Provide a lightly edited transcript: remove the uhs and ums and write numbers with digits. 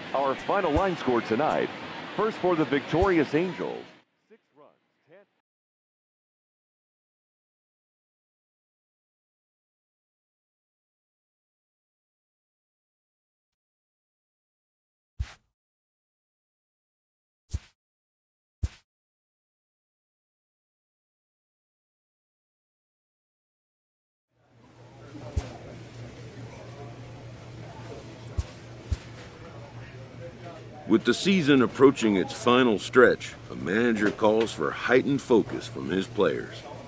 Our final line score tonight. First for the victorious Angels. 6 runs, 10. With the season approaching its final stretch, a manager calls for heightened focus from his players.